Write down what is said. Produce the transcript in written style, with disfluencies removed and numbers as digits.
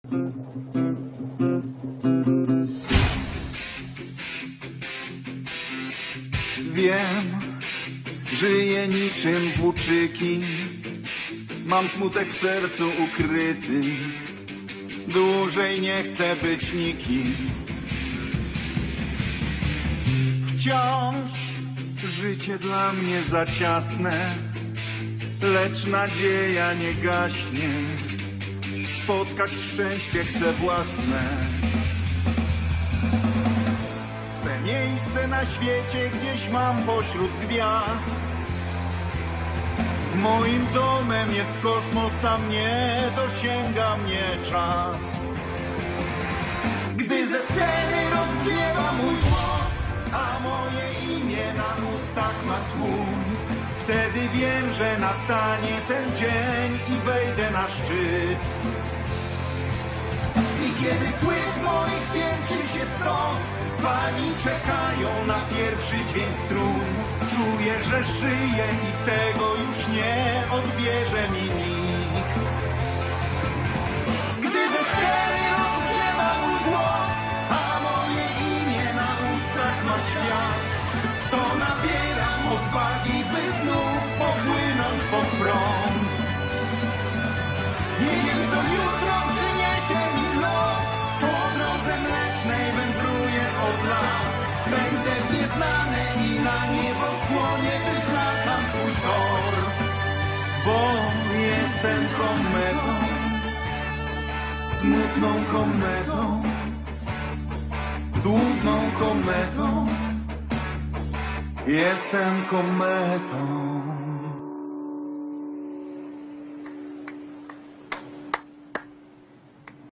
Wiem, żyję niczym włóczyki, mam smutek w sercu ukryty, dłużej nie chcę być nikim. Wciąż życie dla mnie za ciasne, lecz nadzieja nie gaśnie, spotkać szczęście chcę własne. Swe miejsce na świecie gdzieś mam pośród gwiazd. Moim domem jest kosmos, tam nie dosięga mnie czas. Gdy ze sceny rozbrzmiewa mój głos, a moje imię na ustach ma tłum, wtedy wiem, że nastanie ten dzień i wejdę na szczyt. I kiedy płyn moich piętrzy się stos, fani czekają na pierwszy dźwięk strun. Czuję, że żyję i tego już nie odbierze mi nikt. Gdy ze sceny rozbrzmiewa mój głos, a moje imię na ustach ma świat, to nabieram odwagi, by znów popłynąć pod prąd. Nie wiem, co jutro przyniesie mi los, po drodze mlecznej wędruję od lat. Pędzę w nieznane i na niebosłonie wyznaczam swój tor. Bo jestem kometą, smutną kometą, złudną kometą. Jestem kometą.